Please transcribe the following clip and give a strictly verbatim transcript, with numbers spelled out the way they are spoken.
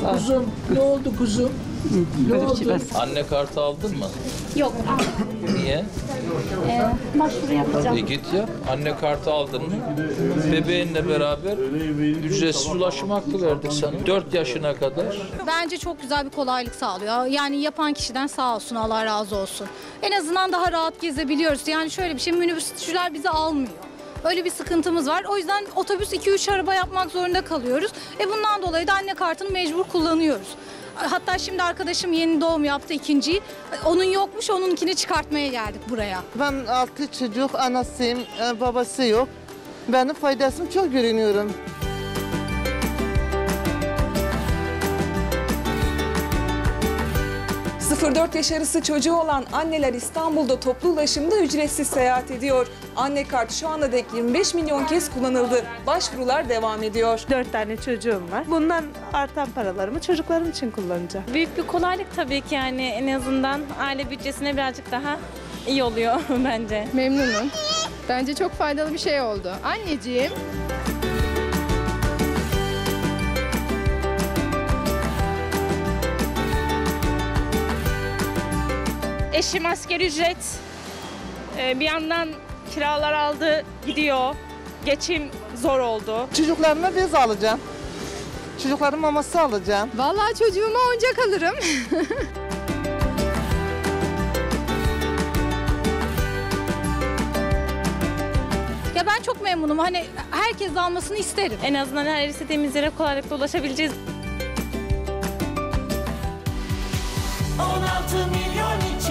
Kuzum ne oldu kuzum? Ne oldu? Anne kartı aldın mı? Yok. Niye? Ee, başvuru yapacağım. E git ya. Anne kartı aldın mı? Bebeğinle beraber ücretsiz ulaşım hakkı verdik sana. dört yaşına kadar. Bence çok güzel bir kolaylık sağlıyor. Yani yapan kişiden sağ olsun, Allah razı olsun. En azından daha rahat gezebiliyoruz. Yani şöyle bir şey, minibüsçüler bizi almıyor. Öyle bir sıkıntımız var. O yüzden otobüs iki üç araba yapmak zorunda kalıyoruz. E bundan dolayı da anne kartını mecbur kullanıyoruz. Hatta şimdi arkadaşım yeni doğum yaptı, ikinciyi. Onun yokmuş, onunkini çıkartmaya geldik buraya. Ben altı çocuk anasıyım, babası yok. Benim faydasını çok görünüyorum. sıfır dört yaş arası çocuğu olan anneler İstanbul'da toplu ulaşımda ücretsiz seyahat ediyor. Anne kartı şu anda dek yirmi beş milyon kez kullanıldı. Başvurular devam ediyor. Dört tane çocuğum var. Bundan artan paralarımı çocuklarım için kullanacağım. Büyük bir kolaylık tabii ki, yani en azından aile bütçesine birazcık daha iyi oluyor bence. Memnunum. Bence çok faydalı bir şey oldu. Anneciğim. Eşim asgari ücret, bir yandan kiralar aldı gidiyor, geçim zor oldu. Çocuklarıma bez alacağım. Çocukların maması alacağım. Vallahi çocuğuma oyuncak alırım. Ya ben çok memnunum. Hani herkes almasını isterim. En azından her istediğimiz yere kolaylıkla ulaşabileceğiz. on altı milyon